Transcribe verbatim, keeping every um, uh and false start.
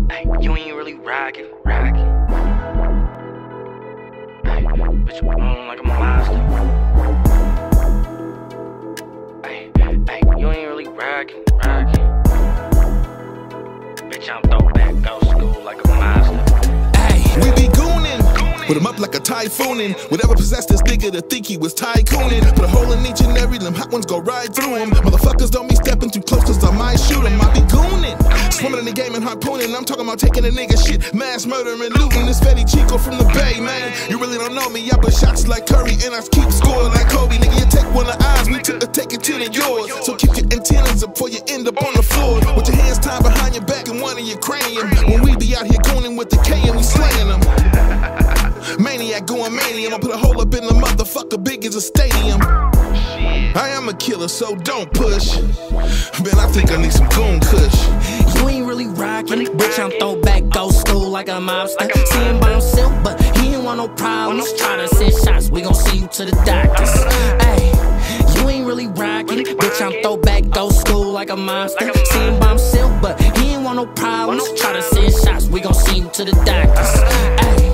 Ay, you ain't really rockin', rockin'. Ay, bitch, you moan like a monster. Ay, ay, you ain't really rockin', rockin'. Bitch, I'm throwback, go school like a monster. Ay, we be goonin'. Put him up like a typhoonin'. Whatever possessed this nigga to think he was tycoonin'. Put a hole in each and every limb, hot ones go right through him. Motherfuckers don't be stepping too close cause I might shoot him. I be goonin', swimming in the game and harpoonin'. I'm talking about taking a nigga shit, mass murder and looting. This Fetty Chico from the Bay, man. You really don't know me, I put shots like Curry and I keep scoring like Kobe. Nigga, you take one of ours, we took to take it to the yours. So keep your antennas up before you end up on the floor. With your hands tied behind your back and one in your cranium. When we be out here goonin' with the K and we slaying them. Maniac going manium, I put a hole up in the motherfucker big as a stadium. I am a killer, so don't push. Man, I think I need some Goon Kush. You ain't really rockin', bitch, I'm throwback, go school like a mobster. See him by himself, but he ain't want no problems. Try to send shots, we gon' send you to the doctors. Ayy, you ain't really rockin', bitch, I'm throwback, go school like a monster. See him by himself, but he ain't want no problems. Try to send shots, we gon' send you to the doctors. Ayy.